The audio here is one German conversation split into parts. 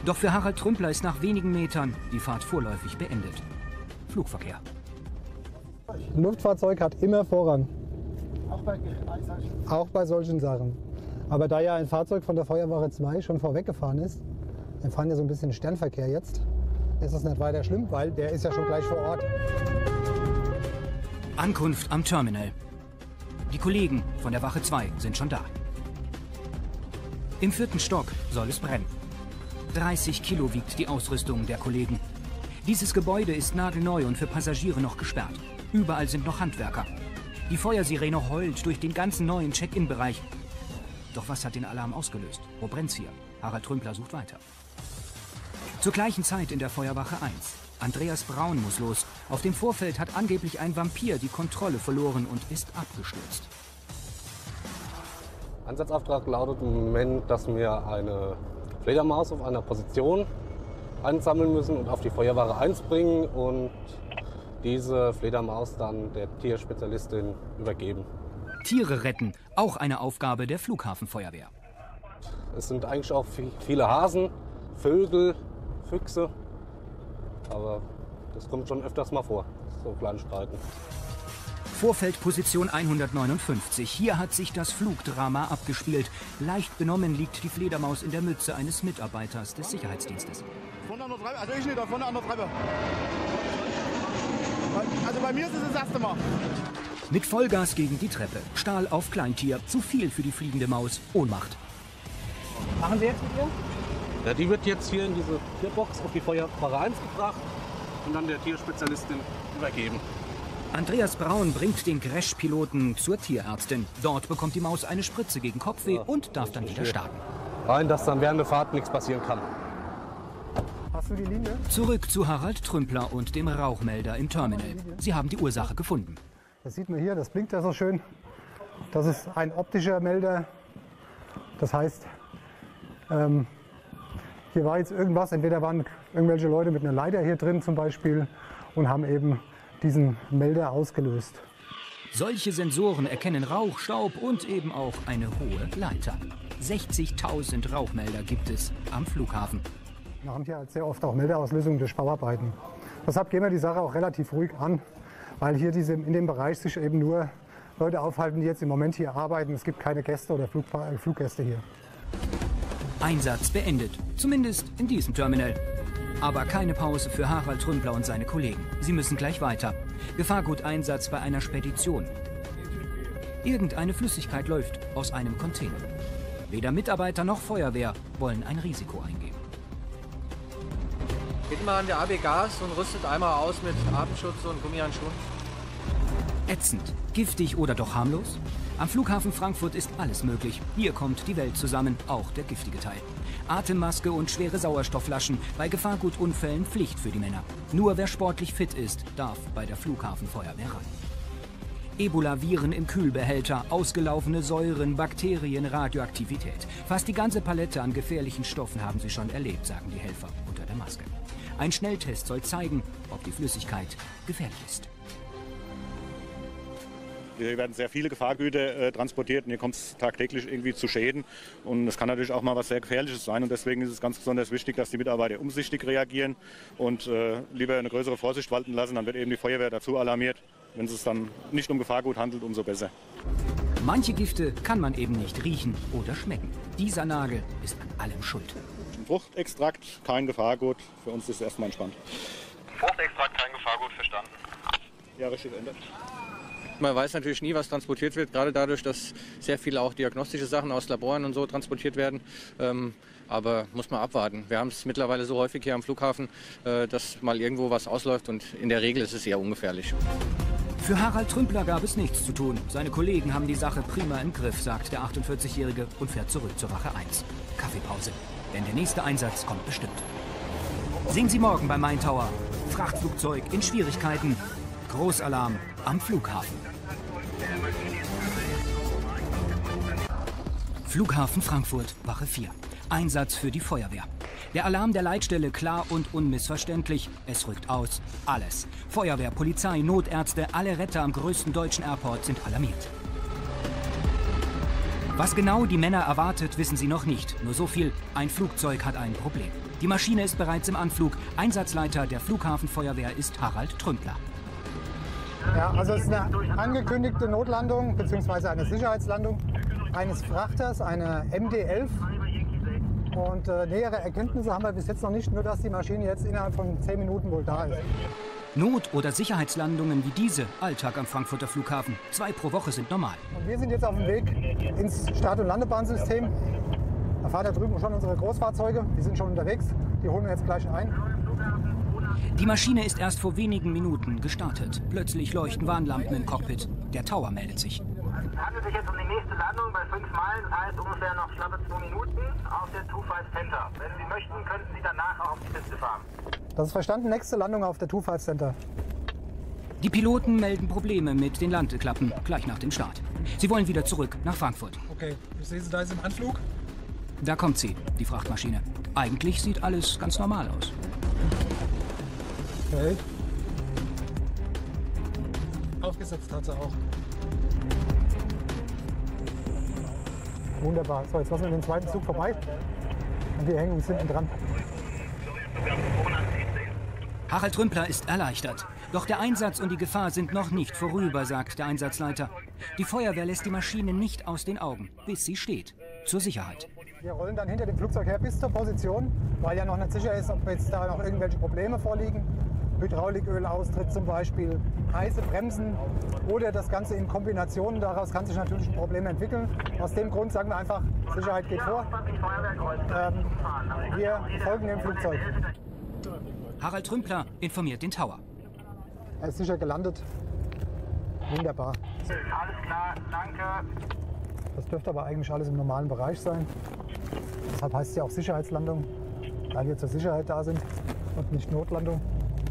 Doch für Harald Trümpler ist nach wenigen Metern die Fahrt vorläufig beendet. Flugverkehr. Ein Luftfahrzeug hat immer Vorrang. Auch bei solchen Sachen. Aber da ja ein Fahrzeug von der Feuerwache 2 schon vorweggefahren ist, wir fahren ja so ein bisschen Sternverkehr jetzt, ist es nicht weiter schlimm, weil der ist ja schon gleich vor Ort. Ankunft am Terminal. Die Kollegen von der Wache 2 sind schon da. Im 4. Stock soll es brennen. 30 Kilo wiegt die Ausrüstung der Kollegen. Dieses Gebäude ist nagelneu und für Passagiere noch gesperrt. Überall sind noch Handwerker. Die Feuersirene heult durch den ganzen neuen Check-in-Bereich. Doch was hat den Alarm ausgelöst? Wo brennt's hier? Harald Trümpler sucht weiter. Zur gleichen Zeit in der Feuerwache 1. Andreas Braun muss los. Auf dem Vorfeld hat angeblich ein Vampir die Kontrolle verloren und ist abgestürzt. Einsatzauftrag lautet im Moment, dass wir eine Fledermaus auf einer Position einsammeln müssen und auf die Feuerwache 1 bringen und diese Fledermaus dann der Tierspezialistin übergeben. Tiere retten, auch eine Aufgabe der Flughafenfeuerwehr. Es sind eigentlich auch viele Hasen, Vögel, Füchse, aber das kommt schon öfters mal vor, so kleine Streiten. Vorfeldposition 159. Hier hat sich das Flugdrama abgespielt. Leicht benommen liegt die Fledermaus in der Mütze eines Mitarbeiters des Sicherheitsdienstes. Von an der Treppe, also ich nicht, von an der Treppe. Also bei mir ist es das erste Mal. Mit Vollgas gegen die Treppe. Stahl auf Kleintier. Zu viel für die fliegende Maus. Ohnmacht. Machen Sie jetzt mit ihr? Ja, die wird jetzt hier in diese Tierbox auf die Feuerwache 1 gebracht und dann der Tierspezialistin übergeben. Andreas Braun bringt den Crash-Piloten zur Tierärztin. Dort bekommt die Maus eine Spritze gegen Kopfweh und darf dann wieder starten. Rein, dass dann während der Fahrt nichts passieren kann. Hast du die Linie? Zurück zu Harald Trümpler und dem Rauchmelder im Terminal. Sie haben die Ursache gefunden. Das sieht man hier, das blinkt ja so schön. Das ist ein optischer Melder. Das heißt, hier war jetzt irgendwas, entweder waren irgendwelche Leute mit einer Leiter hier drin zum Beispiel und haben eben diesen Melder ausgelöst. Solche Sensoren erkennen Rauch, Staub und eben auch eine hohe Leiter. 60.000 Rauchmelder gibt es am Flughafen. Wir haben hier halt sehr oft auch Meldeauslösungen durch Bauarbeiten. Deshalb gehen wir die Sache auch relativ ruhig an, weil hier in dem Bereich sich eben nur Leute aufhalten, die jetzt im Moment hier arbeiten. Es gibt keine Gäste oder Fluggäste hier. Einsatz beendet, zumindest in diesem Terminal. Aber keine Pause für Harald Trümpler und seine Kollegen. Sie müssen gleich weiter. Gefahrguteinsatz bei einer Spedition. Irgendeine Flüssigkeit läuft aus einem Container. Weder Mitarbeiter noch Feuerwehr wollen ein Risiko eingehen. Geht mal an der AB Gas und rüstet einmal aus mit Atemschutz und Gummihandschuhen. Ätzend, giftig oder doch harmlos? Am Flughafen Frankfurt ist alles möglich. Hier kommt die Welt zusammen, auch der giftige Teil. Atemmaske und schwere Sauerstoffflaschen, bei Gefahrgutunfällen Pflicht für die Männer. Nur wer sportlich fit ist, darf bei der Flughafenfeuerwehr ran. Ebola-Viren im Kühlbehälter, ausgelaufene Säuren, Bakterien, Radioaktivität. Fast die ganze Palette an gefährlichen Stoffen haben sie schon erlebt, sagen die Helfer unter der Maske. Ein Schnelltest soll zeigen, ob die Flüssigkeit gefährlich ist. Hier werden sehr viele Gefahrgüter transportiert und hier kommt es tagtäglich irgendwie zu Schäden. Und es kann natürlich auch mal was sehr Gefährliches sein. Und deswegen ist es ganz besonders wichtig, dass die Mitarbeiter umsichtig reagieren und lieber eine größere Vorsicht walten lassen. Dann wird eben die Feuerwehr dazu alarmiert. Wenn es dann nicht um Gefahrgut handelt, umso besser. Manche Gifte kann man eben nicht riechen oder schmecken. Dieser Nagel ist an allem schuld. Ein Fruchtextrakt, kein Gefahrgut. Für uns ist es erstmal entspannt. Fruchtextrakt, kein Gefahrgut, verstanden. Ja, richtig ändert. Man weiß natürlich nie, was transportiert wird, gerade dadurch, dass sehr viele auch diagnostische Sachen aus Laboren und so transportiert werden. Aber muss man abwarten. Wir haben es mittlerweile so häufig hier am Flughafen, dass mal irgendwo was ausläuft und in der Regel ist es eher ungefährlich. Für Harald Trümpler gab es nichts zu tun. Seine Kollegen haben die Sache prima im Griff, sagt der 48-Jährige und fährt zurück zur Wache 1. Kaffeepause, denn der nächste Einsatz kommt bestimmt. Sehen Sie morgen bei Main Tower. Frachtflugzeug in Schwierigkeiten. Großalarm am Flughafen. Flughafen Frankfurt, Wache 4. Einsatz für die Feuerwehr. Der Alarm der Leitstelle klar und unmissverständlich. Es rückt aus. Alles. Feuerwehr, Polizei, Notärzte, alle Retter am größten deutschen Airport sind alarmiert. Was genau die Männer erwartet, wissen sie noch nicht. Nur so viel, ein Flugzeug hat ein Problem. Die Maschine ist bereits im Anflug. Einsatzleiter der Flughafenfeuerwehr ist Harald Trümpler. Ja, also es ist eine angekündigte Notlandung bzw. eine Sicherheitslandung eines Frachters, einer MD-11. Und nähere Erkenntnisse haben wir bis jetzt noch nicht, nur dass die Maschine jetzt innerhalb von 10 Minuten wohl da ist. Not- oder Sicherheitslandungen wie diese, Alltag am Frankfurter Flughafen. 2 pro Woche sind normal. Und wir sind jetzt auf dem Weg ins Start- und Landebahnsystem. Da fahren da drüben schon unsere Großfahrzeuge, die sind schon unterwegs. Die holen wir jetzt gleich ein. Die Maschine ist erst vor wenigen Minuten gestartet. Plötzlich leuchten Warnlampen im Cockpit. Der Tower meldet sich. Es handelt sich jetzt um die nächste Landung bei 5 Meilen, das heißt ungefähr noch knappe 2 Minuten auf der 25 Center. Wenn Sie möchten, könnten Sie danach auch auf die Piste fahren. Das ist verstanden, nächste Landung auf der 25 Center. Die Piloten melden Probleme mit den Landeklappen gleich nach dem Start. Sie wollen wieder zurück nach Frankfurt. Okay, ich sehe Sie da ist im Anflug. Da kommt sie, die Frachtmaschine. Eigentlich sieht alles ganz normal aus. Okay. Aufgesetzt hat sie auch. Wunderbar. So, jetzt lassen wir den zweiten Zug vorbei. Und wir hängen uns hinten dran. Harald Trümpler ist erleichtert. Doch der Einsatz und die Gefahr sind noch nicht vorüber, sagt der Einsatzleiter. Die Feuerwehr lässt die Maschine nicht aus den Augen, bis sie steht. Zur Sicherheit. Wir rollen dann hinter dem Flugzeug her bis zur Position, weil ja noch nicht sicher ist, ob jetzt da noch irgendwelche Probleme vorliegen. Hydrauliköl-Austritt zum Beispiel, heiße Bremsen oder das Ganze in Kombination. Daraus kann sich natürlich ein Problem entwickeln. Aus dem Grund sagen wir einfach, Sicherheit geht vor. Wir folgen dem Flugzeug. Harald Trümpler informiert den Tower. Er ist sicher gelandet. Wunderbar. Alles klar, danke. Das dürfte aber eigentlich alles im normalen Bereich sein. Deshalb heißt es ja auch Sicherheitslandung, weil wir zur Sicherheit da sind und nicht Notlandung.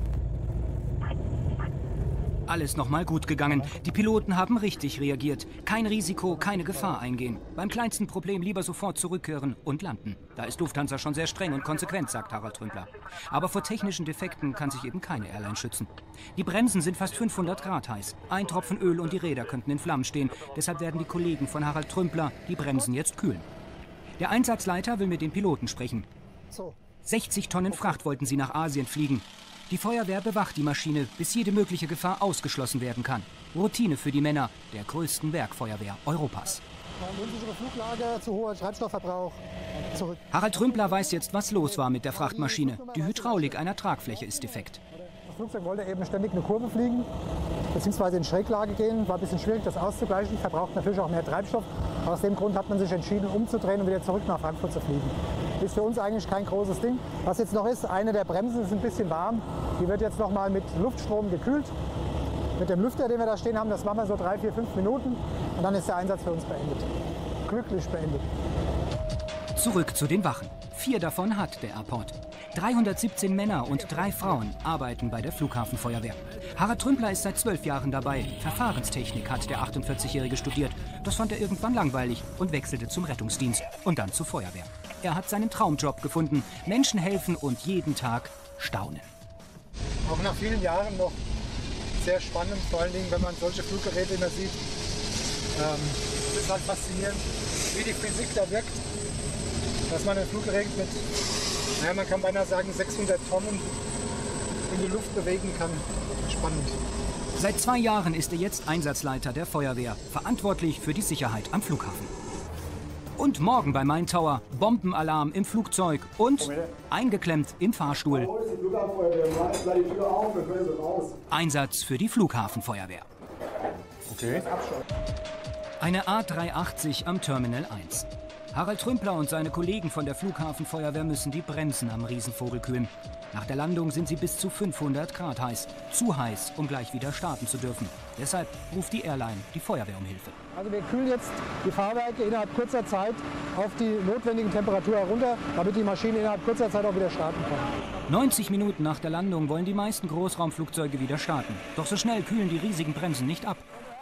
Alles nochmal gut gegangen. Die Piloten haben richtig reagiert. Kein Risiko, keine Gefahr eingehen. Beim kleinsten Problem lieber sofort zurückkehren und landen. Da ist Lufthansa schon sehr streng und konsequent, sagt Harald Trümpler. Aber vor technischen Defekten kann sich eben keine Airline schützen. Die Bremsen sind fast 500 Grad heiß. Ein Tropfen Öl und die Räder könnten in Flammen stehen. Deshalb werden die Kollegen von Harald Trümpler die Bremsen jetzt kühlen. Der Einsatzleiter will mit den Piloten sprechen. 60 Tonnen Fracht wollten sie nach Asien fliegen. Die Feuerwehr bewacht die Maschine, bis jede mögliche Gefahr ausgeschlossen werden kann. Routine für die Männer der größten Werkfeuerwehr Europas. Unsichere Fluglage, zu hoher Treibstoffverbrauch. Zurück. Harald Trümpler weiß jetzt, was los war mit der Frachtmaschine. Die Hydraulik einer Tragfläche ist defekt. Das Flugzeug wollte eben ständig eine Kurve fliegen, beziehungsweise in Schräglage gehen. War ein bisschen schwierig, das auszugleichen. Verbraucht natürlich auch mehr Treibstoff. Aus dem Grund hat man sich entschieden, umzudrehen und wieder zurück nach Frankfurt zu fliegen. Ist für uns eigentlich kein großes Ding. Was jetzt noch ist, eine der Bremsen ist ein bisschen warm. Die wird jetzt noch mal mit Luftstrom gekühlt. Mit dem Lüfter, den wir da stehen haben, das machen wir so 3, 4, 5 Minuten. Und dann ist der Einsatz für uns beendet. Glücklich beendet. Zurück zu den Wachen. 4 davon hat der Airport. 317 Männer und 3 Frauen arbeiten bei der Flughafenfeuerwehr. Harald Trümpler ist seit 12 Jahren dabei. Verfahrenstechnik hat der 48-Jährige studiert. Das fand er irgendwann langweilig und wechselte zum Rettungsdienst und dann zur Feuerwehr. Er hat seinen Traumjob gefunden. Menschen helfen und jeden Tag staunen. Auch nach vielen Jahren noch sehr spannend, vor allen Dingen, wenn man solche Fluggeräte immer sieht. Es ist halt faszinierend, wie die Physik da wirkt. Dass man ein Fluggerät mit, naja, man kann beinahe sagen, 600 Tonnen in die Luft bewegen kann. Spannend. Seit 2 Jahren ist er jetzt Einsatzleiter der Feuerwehr, verantwortlich für die Sicherheit am Flughafen. Und morgen bei Main Tower Bombenalarm im Flugzeug und eingeklemmt im Fahrstuhl. Einsatz für die Flughafenfeuerwehr. Okay. Eine A380 am Terminal 1. Harald Trümpler und seine Kollegen von der Flughafenfeuerwehr müssen die Bremsen am Riesenvogel kühlen. Nach der Landung sind sie bis zu 500 Grad heiß. Zu heiß, um gleich wieder starten zu dürfen. Deshalb ruft die Airline die Feuerwehr um Hilfe. Also wir kühlen jetzt die Fahrwerke innerhalb kurzer Zeit auf die notwendigen Temperatur herunter, damit die Maschine innerhalb kurzer Zeit auch wieder starten kann. 90 Minuten nach der Landung wollen die meisten Großraumflugzeuge wieder starten. Doch so schnell kühlen die riesigen Bremsen nicht ab.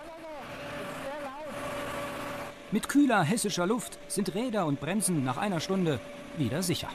Mit kühler hessischer Luft sind Räder und Bremsen nach einer Stunde wieder sicher.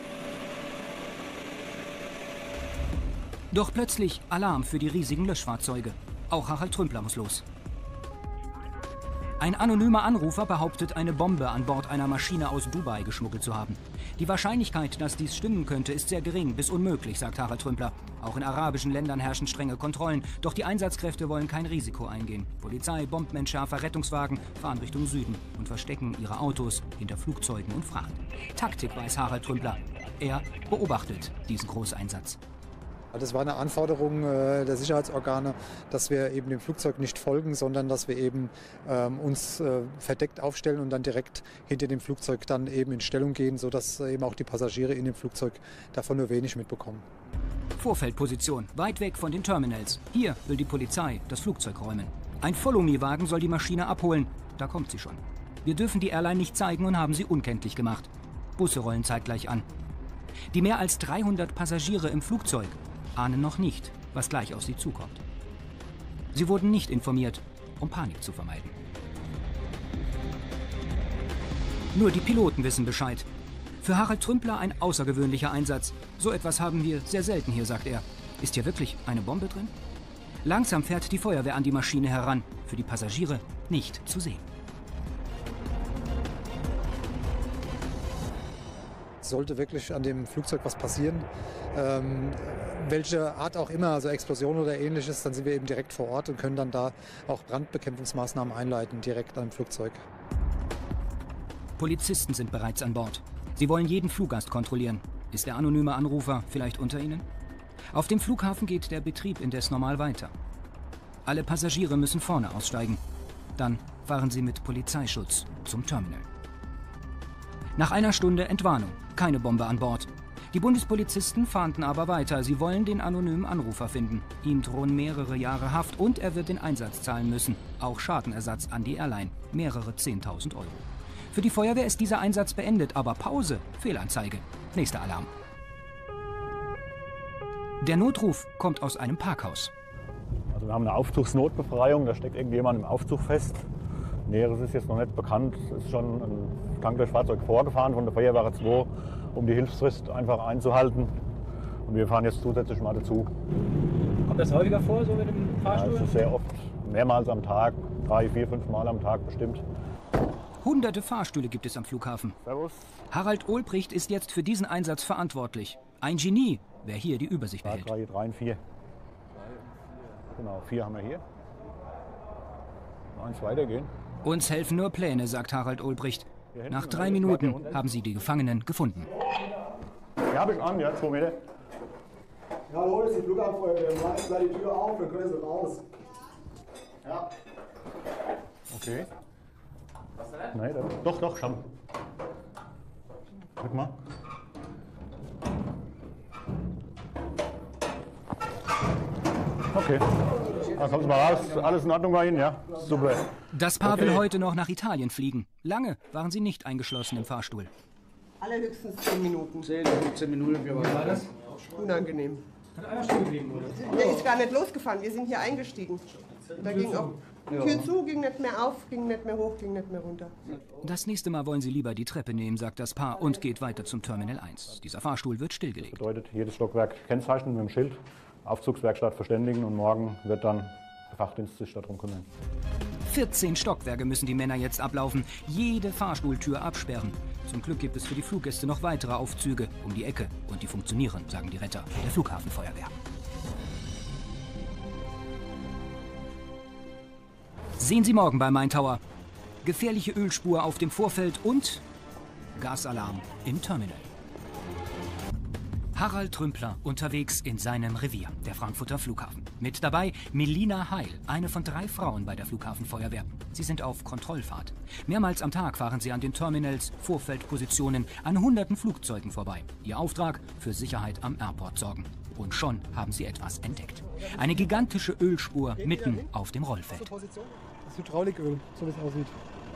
Doch plötzlich Alarm für die riesigen Löschfahrzeuge. Auch Harald Trümpler muss los. Ein anonymer Anrufer behauptet, eine Bombe an Bord einer Maschine aus Dubai geschmuggelt zu haben. Die Wahrscheinlichkeit, dass dies stimmen könnte, ist sehr gering bis unmöglich, sagt Harald Trümpler. Auch in arabischen Ländern herrschen strenge Kontrollen, doch die Einsatzkräfte wollen kein Risiko eingehen. Polizei, Bombenentschärfer, Rettungswagen fahren Richtung Süden und verstecken ihre Autos hinter Flugzeugen und Fracht. Taktik weiß Harald Trümpler. Er beobachtet diesen Großeinsatz. Das war eine Anforderung der Sicherheitsorgane, dass wir eben dem Flugzeug nicht folgen, sondern dass wir eben uns verdeckt aufstellen und dann direkt hinter dem Flugzeug dann eben in Stellung gehen, sodass eben auch die Passagiere in dem Flugzeug davon nur wenig mitbekommen. Vorfeldposition, weit weg von den Terminals. Hier will die Polizei das Flugzeug räumen. Ein Follow-Me-Wagen soll die Maschine abholen. Da kommt sie schon. Wir dürfen die Airline nicht zeigen und haben sie unkenntlich gemacht. Busse rollen zeitgleich an. Die mehr als 300 Passagiere im Flugzeug ahnen noch nicht, was gleich auf sie zukommt. Sie wurden nicht informiert, um Panik zu vermeiden. Nur die Piloten wissen Bescheid. Für Harald Trümpler ein außergewöhnlicher Einsatz. So etwas haben wir sehr selten hier, sagt er. Ist hier wirklich eine Bombe drin? Langsam fährt die Feuerwehr an die Maschine heran. Für die Passagiere nicht zu sehen. Sollte wirklich an dem Flugzeug was passieren, welche Art auch immer, also Explosion oder ähnliches, dann sind wir eben direkt vor Ort und können dann da auch Brandbekämpfungsmaßnahmen einleiten, direkt am Flugzeug. Polizisten sind bereits an Bord. Sie wollen jeden Fluggast kontrollieren. Ist der anonyme Anrufer vielleicht unter ihnen? Auf dem Flughafen geht der Betrieb indes normal weiter. Alle Passagiere müssen vorne aussteigen. Dann fahren sie mit Polizeischutz zum Terminal. Nach einer Stunde Entwarnung. Keine Bombe an Bord. Die Bundespolizisten fahnden aber weiter. Sie wollen den anonymen Anrufer finden. Ihm drohen mehrere Jahre Haft und er wird den Einsatz zahlen müssen. Auch Schadenersatz an die Airline. Mehrere 10.000 Euro. Für die Feuerwehr ist dieser Einsatz beendet, aber Pause. Fehlanzeige. Nächster Alarm. Der Notruf kommt aus einem Parkhaus. Also wir haben eine Aufzugsnotbefreiung, da steckt irgendjemand im Aufzug fest. Näheres ist jetzt noch nicht bekannt. Es ist schon ein Tanklöschfahrzeug vorgefahren von der Feuerwehr 2, um die Hilfsfrist einfach einzuhalten. Und wir fahren jetzt zusätzlich mal dazu. Kommt das häufiger vor, so mit dem Fahrstuhl? Ja, das ist sehr oft, mehrmals am Tag, 3, 4, 5 Mal am Tag bestimmt. Hunderte Fahrstühle gibt es am Flughafen. Servus. Harald Olbricht ist jetzt für diesen Einsatz verantwortlich. Ein Genie, wer hier die Übersicht behält. 3 und 4. Genau, 4 haben wir hier. 1 weitergehen. Uns helfen nur Pläne, sagt Harald Olbricht. Nach 3 Minuten haben sie die Gefangenen gefunden. Ja, habe ich an, ja, 2 Meter. Ja, hallo, das ist die Flughabenfeuerwehr. Wir machen jetzt gleich die Tür auf, dann können Sie raus. Ja. Okay. Nein, doch, schon. Guck mal. Okay. Dann kommt mal raus. Alles in Ordnung bei Ihnen, ja? Super. Das Paar will heute noch nach Italien fliegen. Lange waren sie nicht eingeschlossen im Fahrstuhl. Allerhöchstens 10 Minuten. 10, 15 Minuten. Wie war das? Unangenehm. Hat einer stehen geblieben, oder? Der ist gar nicht losgefahren. Wir sind hier eingestiegen. Da ging auch Tür zu, ging nicht mehr auf, ging nicht mehr hoch, ging nicht mehr runter. Das nächste Mal wollen sie lieber die Treppe nehmen, sagt das Paar und geht weiter zum Terminal 1. Dieser Fahrstuhl wird stillgelegt. Das bedeutet, jedes Stockwerk kennzeichnen mit dem Schild, Aufzugswerkstatt verständigen und morgen wird dann der Fachdienst sich darum kümmern. 14 Stockwerke müssen die Männer jetzt ablaufen, jede Fahrstuhltür absperren. Zum Glück gibt es für die Fluggäste noch weitere Aufzüge um die Ecke und die funktionieren, sagen die Retter der Flughafenfeuerwehr. Sehen Sie morgen bei Main Tower. Gefährliche Ölspur auf dem Vorfeld und Gasalarm im Terminal. Harald Trümpler unterwegs in seinem Revier, der Frankfurter Flughafen. Mit dabei Melina Heil, eine von 3 Frauen bei der Flughafenfeuerwehr. Sie sind auf Kontrollfahrt. Mehrmals am Tag fahren sie an den Terminals, Vorfeldpositionen, an hunderten Flugzeugen vorbei. Ihr Auftrag: für Sicherheit am Airport sorgen. Und schon haben sie etwas entdeckt. Eine gigantische Ölspur mitten auf dem Rollfeld. Das ist Hydrauliköl, so wie es aussieht.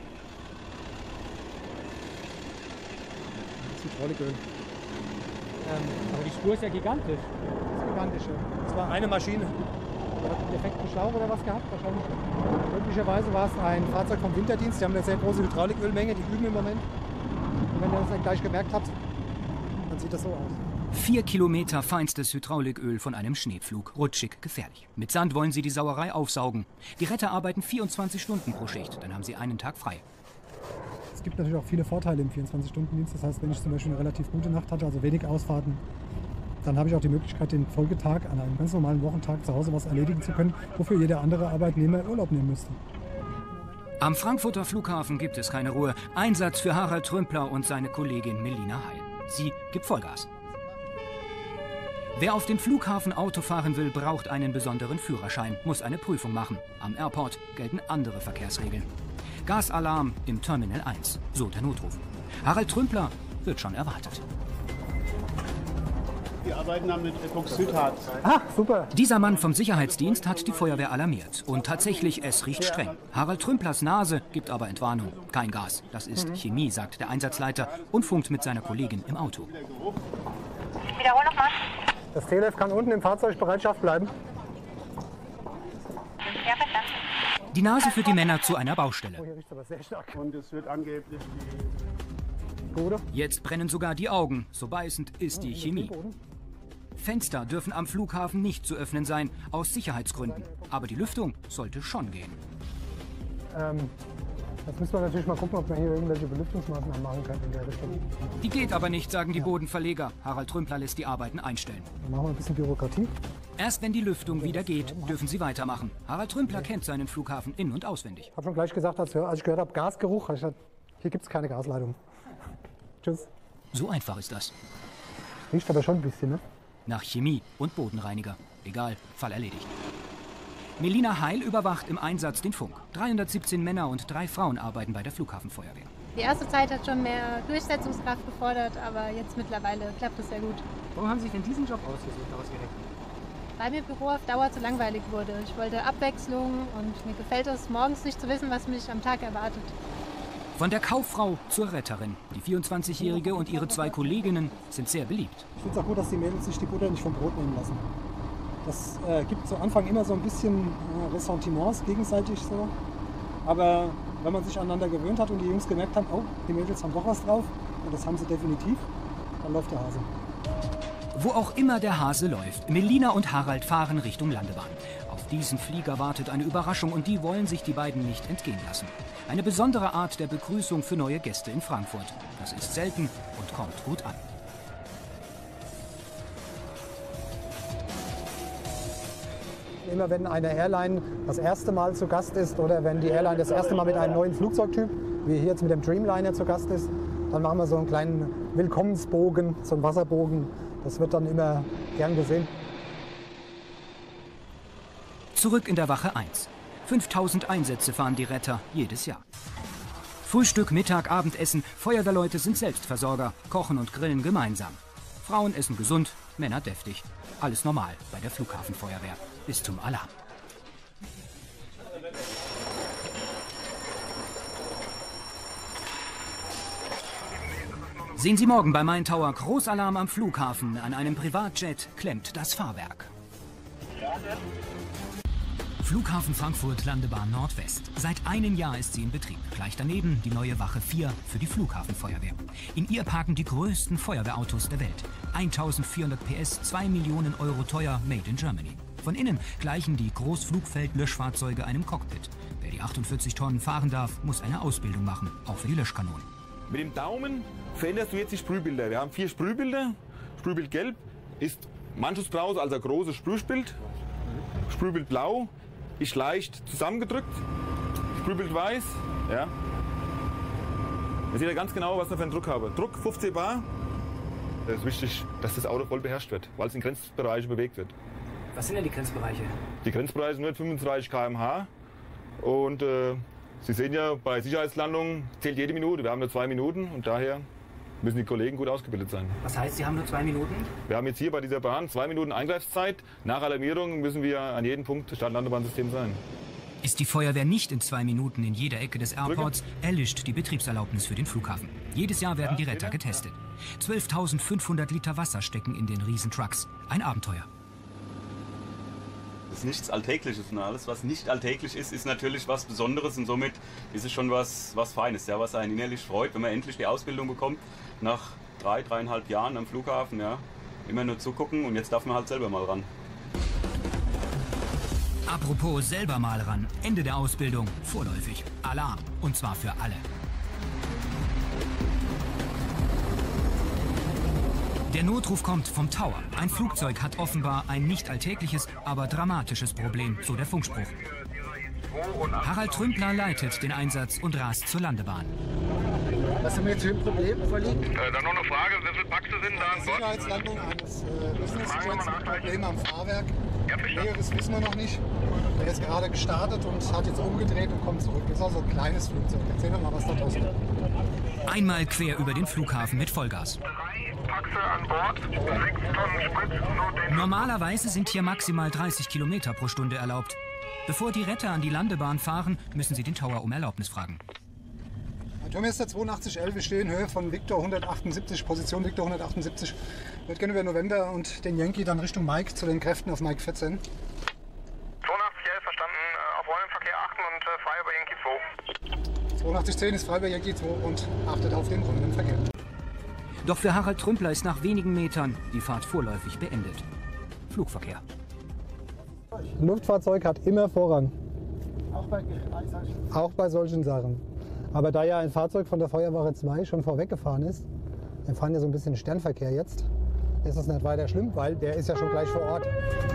Das ist Hydrauliköl. Aber die Spur ist ja gigantisch. Das ist gigantisch, ja. Das war eine Maschine. Hat einen defekten Schlauch oder was gehabt? Wahrscheinlich. Möglicherweise war es ein Fahrzeug vom Winterdienst. Die haben eine sehr große Hydraulikölmenge, die üben im Moment. Und wenn ihr das dann gleich gemerkt habt, dann sieht das so aus. 4 Kilometer feinstes Hydrauliköl von einem Schneepflug. Rutschig, gefährlich. Mit Sand wollen sie die Sauerei aufsaugen. Die Retter arbeiten 24 Stunden pro Schicht, dann haben sie einen Tag frei. Es gibt natürlich auch viele Vorteile im 24-Stunden-Dienst. Das heißt, wenn ich zum Beispiel eine relativ gute Nacht hatte, also wenig Ausfahrten, dann habe ich auch die Möglichkeit, den Folgetag an einem ganz normalen Wochentag zu Hause was erledigen zu können, wofür jeder andere Arbeitnehmer Urlaub nehmen müsste. Am Frankfurter Flughafen gibt es keine Ruhe. Einsatz für Harald Trümpler und seine Kollegin Melina Heil. Sie gibt Vollgas. Wer auf dem Flughafen Auto fahren will, braucht einen besonderen Führerschein, muss eine Prüfung machen. Am Airport gelten andere Verkehrsregeln. Gasalarm im Terminal 1, so der Notruf. Harald Trümpler wird schon erwartet. Wir arbeiten damit Epoxidharz. Ah, super. Dieser Mann vom Sicherheitsdienst hat die Feuerwehr alarmiert. Und tatsächlich, es riecht streng. Harald Trümplers Nase gibt aber Entwarnung. Kein Gas, das ist Chemie, sagt der Einsatzleiter und funkt mit seiner Kollegin im Auto. Wiederhol nochmal. Das TLF kann unten im Fahrzeugbereitschaft bleiben. Ja, bitte. Die Nase führt die Männer zu einer Baustelle. Oh, hier riecht es aber sehr stark. Und es wird angeblich Jetzt brennen sogar die Augen, so beißend ist die Chemie. Fenster dürfen am Flughafen nicht zu öffnen sein, aus Sicherheitsgründen. Aber die Lüftung sollte schon gehen. Jetzt müssen wir natürlich mal gucken, ob wir hier irgendwelche Belüftungsmaßnahmen machen können in der Richtung. Die geht aber nicht, sagen die Bodenverleger. Harald Trümpler lässt die Arbeiten einstellen. Dann machen wir ein bisschen Bürokratie. Erst wenn die Lüftung wieder geht, dürfen sie weitermachen. Harald Trümpler kennt seinen Flughafen in- und auswendig. Ich habe schon gleich gesagt, als ich gehört habe, Gasgeruch, habe ich gesagt, hier gibt es keine Gasleitung. Tschüss. So einfach ist das. Riecht aber schon ein bisschen, ne? Nach Chemie und Bodenreiniger. Egal, Fall erledigt. Melina Heil überwacht im Einsatz den Funk. 317 Männer und 3 Frauen arbeiten bei der Flughafenfeuerwehr. Die erste Zeit hat schon mehr Durchsetzungskraft gefordert, aber jetzt mittlerweile klappt es sehr gut. Warum haben Sie sich denn diesen Job ausgerechnet? Weil mir Büro auf Dauer zu langweilig wurde. Ich wollte Abwechslung und mir gefällt es, morgens nicht zu wissen, was mich am Tag erwartet. Von der Kauffrau zur Retterin. Die 24-Jährige und ihre 2 Kolleginnen sind sehr beliebt. Ich finde es auch gut, dass die Mädels sich die Butter nicht vom Brot nehmen lassen. Das gibt zu Anfang immer so ein bisschen Ressentiments gegenseitig so. Aber wenn man sich aneinander gewöhnt hat und die Jungs gemerkt haben, oh, die Mädels haben doch was drauf, und das haben sie definitiv, dann läuft der Hase. Wo auch immer der Hase läuft, Melina und Harald fahren Richtung Landebahn. Auf diesen Flieger wartet eine Überraschung und die wollen sich die beiden nicht entgehen lassen. Eine besondere Art der Begrüßung für neue Gäste in Frankfurt. Das ist selten und kommt gut an. Immer wenn eine Airline das erste Mal zu Gast ist oder wenn die Airline das erste Mal mit einem neuen Flugzeugtyp, wie hier jetzt mit dem Dreamliner zu Gast ist, dann machen wir so einen kleinen Willkommensbogen, so einen Wasserbogen. Das wird dann immer gern gesehen. Zurück in der Wache 1. 5000 Einsätze fahren die Retter jedes Jahr. Frühstück, Mittag, Abendessen. Feuerwehrleute sind Selbstversorger, kochen und grillen gemeinsam. Frauen essen gesund, Männer deftig. Alles normal bei der Flughafenfeuerwehr. Bis zum Alarm. Sehen Sie morgen bei Main Tower Großalarm am Flughafen. An einem Privatjet klemmt das Fahrwerk. Flughafen Frankfurt Landebahn Nordwest. Seit einem Jahr ist sie in Betrieb. Gleich daneben die neue Wache 4 für die Flughafenfeuerwehr. In ihr parken die größten Feuerwehrautos der Welt. 1400 PS, 2 Millionen Euro teuer, made in Germany. Von innen gleichen die Großflugfeld-Löschfahrzeuge einem Cockpit. Wer die 48 Tonnen fahren darf, muss eine Ausbildung machen, auch für die Löschkanonen. Mit dem Daumen veränderst du jetzt die Sprühbilder. Wir haben 4 Sprühbilder. Sprühbild Gelb ist Mannschutzbrause, also ein großes Sprühbild. Sprühbild Blau ist leicht zusammengedrückt. Sprühbild Weiß, ja. Man sieht ja ganz genau, was wir für einen Druck haben. Druck 15 Bar. Es ist wichtig, dass das Auto voll beherrscht wird, weil es in Grenzbereiche bewegt wird. Was sind denn die Grenzbereiche? Die Grenzbereiche sind 135 km/h. Und Sie sehen ja, bei Sicherheitslandungen zählt jede Minute. Wir haben nur 2 Minuten und daher müssen die Kollegen gut ausgebildet sein. Was heißt, Sie haben nur 2 Minuten? Wir haben jetzt hier bei dieser Bahn 2 Minuten Eingreifszeit. Nach Alarmierung müssen wir an jedem Punkt des Start-Landebahnssystems sein. Ist die Feuerwehr nicht in 2 Minuten in jeder Ecke des Airports, erlischt die Betriebserlaubnis für den Flughafen. Jedes Jahr werden die Retter getestet. 12.500 Liter Wasser stecken in den Riesentrucks. Ein Abenteuer. Das ist nichts Alltägliches und alles, was nicht alltäglich ist, ist natürlich was Besonderes und somit ist es schon was Feines, ja, was einen innerlich freut, wenn man endlich die Ausbildung bekommt, nach 3,5 Jahren am Flughafen, ja, immer nur zugucken und jetzt darf man halt selber mal ran. Apropos selber mal ran. Ende der Ausbildung. Vorläufig. Alarm. Und zwar für alle. Der Notruf kommt vom Tower. Ein Flugzeug hat offenbar ein nicht alltägliches, aber dramatisches Problem, so der Funkspruch. Harald Trümpler leitet den Einsatz und rast zur Landebahn. Was haben wir jetzt für ein Problem vorliegen? Dann noch eine Frage, wie viele Paxe sind da an Bord? Sicherheitslandung eines Business-Jets mit Problem am Fahrwerk. Näheres wissen wir noch nicht. Der ist gerade gestartet und hat jetzt umgedreht und kommt zurück. Das ist also ein kleines Flugzeug. Erzähl mir mal, was da draußen ist. Einmal quer über den Flughafen mit Vollgas. Paxe an Bord, 6 Tonnen Sprit, Normalerweise sind hier maximal 30 Kilometer pro Stunde erlaubt. Bevor die Retter an die Landebahn fahren, müssen sie den Tower um Erlaubnis fragen. Turmester 8211, wir stehen in Höhe von Victor 178, Position Victor 178. Ich würde gerne über November und den Yankee dann Richtung Mike zu den Kräften auf Mike 14. 8211 verstanden, auf Rollenverkehr achten und frei über Yankee 2. 8210 ist frei über Yankee 2 und achtet auf den rollenden Verkehr. Doch für Harald Trümpler ist nach wenigen Metern die Fahrt vorläufig beendet. Flugverkehr. Ein Luftfahrzeug hat immer Vorrang. Auch bei solchen Sachen. Aber da ja ein Fahrzeug von der Feuerwache 2 schon vorweggefahren ist, wir fahren ja so ein bisschen Sternverkehr jetzt, ist das nicht weiter schlimm, weil der ist ja schon gleich vor Ort.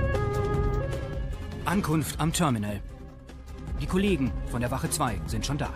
Ankunft am Terminal. Die Kollegen von der Wache 2 sind schon da.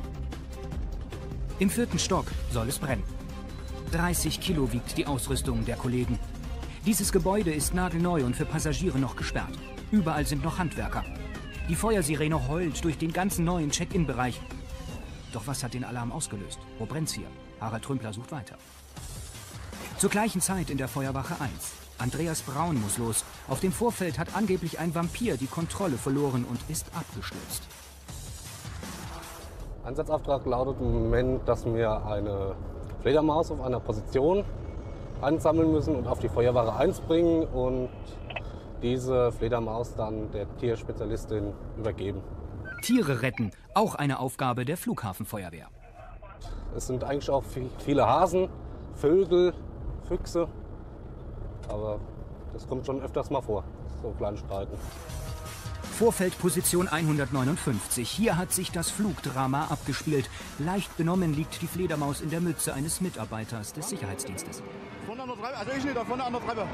Im 4. Stock soll es brennen. 30 Kilo wiegt die Ausrüstung der Kollegen. Dieses Gebäude ist nagelneu und für Passagiere noch gesperrt. Überall sind noch Handwerker. Die Feuersirene heult durch den ganzen neuen Check-in-Bereich. Doch was hat den Alarm ausgelöst? Wo brennt's hier? Harald Trümpler sucht weiter. Zur gleichen Zeit in der Feuerwache 1. Andreas Braun muss los. Auf dem Vorfeld hat angeblich ein Vampir die Kontrolle verloren und ist abgestürzt. Einsatzauftrag lautet im Moment, dass wir eine Fledermaus auf einer Position einsammeln müssen und auf die Feuerwache 1 bringen und diese Fledermaus dann der Tierspezialistin übergeben. Tiere retten, auch eine Aufgabe der Flughafenfeuerwehr. Es sind eigentlich auch viele Hasen, Vögel, Füchse, aber das kommt schon öfters mal vor, so Kleinstreiten. Vorfeldposition 159. Hier hat sich das Flugdrama abgespielt. Leicht benommen liegt die Fledermaus in der Mütze eines Mitarbeiters des Sicherheitsdienstes. Also ich nicht, da vorne an der Treppe.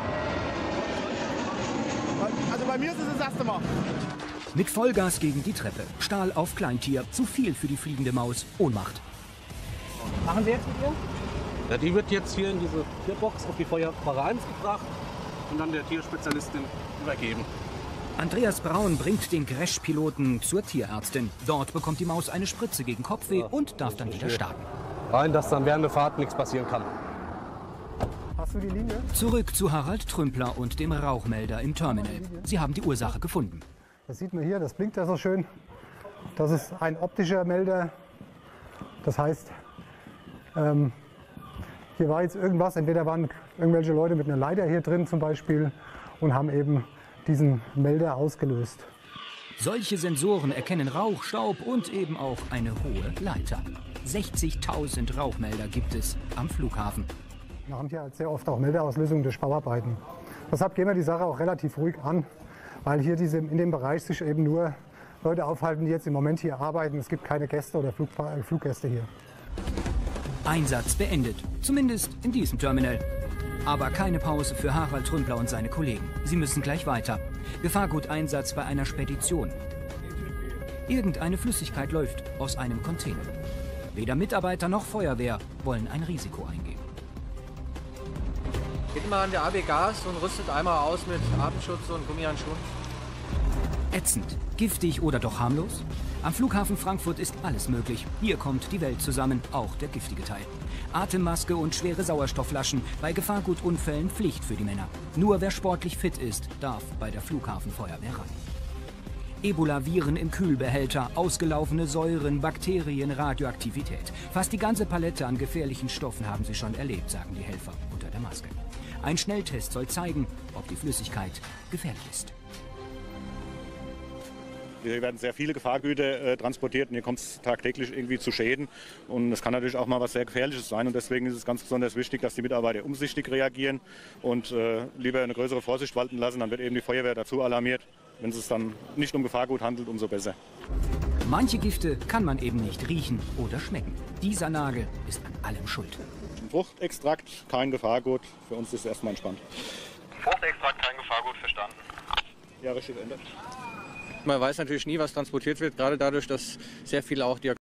Also bei mir ist es das erste Mal. Mit Vollgas gegen die Treppe. Stahl auf Kleintier. Zu viel für die fliegende Maus. Ohnmacht. Machen Sie jetzt mit ihr? Ja, die wird jetzt hier in diese Tierbox auf die Feuerwache 1 gebracht und dann der Tierspezialistin übergeben. Andreas Braun bringt den Crash-Piloten zur Tierärztin. Dort bekommt die Maus eine Spritze gegen Kopfweh und darf dann wieder starten. Rein, dass dann während der Fahrt nichts passieren kann. Hast du die Linie? Zurück zu Harald Trümpler und dem Rauchmelder im Terminal. Sie haben die Ursache gefunden. Das sieht man hier, das blinkt ja so schön. Das ist ein optischer Melder. Das heißt, hier war jetzt irgendwas, entweder waren irgendwelche Leute mit einer Leiter hier drin zum Beispiel und haben eben diesen Melder ausgelöst. Solche Sensoren erkennen Rauch, Staub und eben auch eine hohe Leiter. 60.000 Rauchmelder gibt es am Flughafen. Wir haben hier sehr oft auch Meldeauslösungen durch Bauarbeiten. Deshalb gehen wir die Sache auch relativ ruhig an, weil hier in dem Bereich sich eben nur Leute aufhalten, die jetzt im Moment hier arbeiten. Es gibt keine Gäste oder Fluggäste hier. Einsatz beendet, zumindest in diesem Terminal. Aber keine Pause für Harald Trümpler und seine Kollegen. Sie müssen gleich weiter. Gefahrguteinsatz bei einer Spedition. Irgendeine Flüssigkeit läuft aus einem Container. Weder Mitarbeiter noch Feuerwehr wollen ein Risiko eingehen. Geht mal an der AB Gas und rüstet einmal aus mit Atemschutz und Gummihandschuhen. Ätzend, giftig oder doch harmlos? Am Flughafen Frankfurt ist alles möglich. Hier kommt die Welt zusammen, auch der giftige Teil. Atemmaske und schwere Sauerstoffflaschen, bei Gefahrgutunfällen Pflicht für die Männer. Nur wer sportlich fit ist, darf bei der Flughafenfeuerwehr ran. Ebola-Viren im Kühlbehälter, ausgelaufene Säuren, Bakterien, Radioaktivität. Fast die ganze Palette an gefährlichen Stoffen haben sie schon erlebt, sagen die Helfer unter der Maske. Ein Schnelltest soll zeigen, ob die Flüssigkeit gefährlich ist. Hier werden sehr viele Gefahrgüter transportiert und hier kommt es tagtäglich irgendwie zu Schäden. Und es kann natürlich auch mal was sehr Gefährliches sein. Und deswegen ist es ganz besonders wichtig, dass die Mitarbeiter umsichtig reagieren und lieber eine größere Vorsicht walten lassen. Dann wird eben die Feuerwehr dazu alarmiert. Wenn es sich dann nicht um Gefahrgut handelt, umso besser. Manche Gifte kann man eben nicht riechen oder schmecken. Dieser Nagel ist an allem schuld. Fruchtextrakt, kein Gefahrgut. Für uns ist es erstmal entspannt. Fruchtextrakt, kein Gefahrgut, verstanden. Ja, richtig, ändert. Man weiß natürlich nie, was transportiert wird, gerade dadurch, dass sehr viele auch